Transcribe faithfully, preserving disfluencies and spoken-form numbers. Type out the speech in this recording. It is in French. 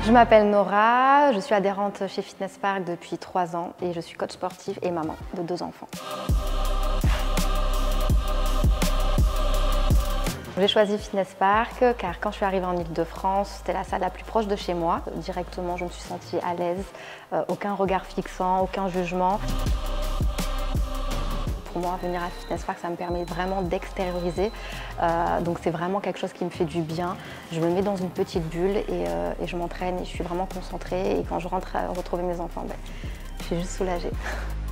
Je m'appelle Nora, je suis adhérente chez Fitness Park depuis trois ans et je suis coach sportif et maman de deux enfants. J'ai choisi Fitness Park car quand je suis arrivée en Île-de-France, c'était la salle la plus proche de chez moi. Directement, je me suis sentie à l'aise, euh, aucun regard fixant, aucun jugement. Pour moi, venir à Fitness Park, ça me permet vraiment d'extérioriser. Euh, donc c'est vraiment quelque chose qui me fait du bien. Je me mets dans une petite bulle et, euh, et je m'entraîne et je suis vraiment concentrée. Et quand je rentre à retrouver mes enfants, ben, je suis juste soulagée.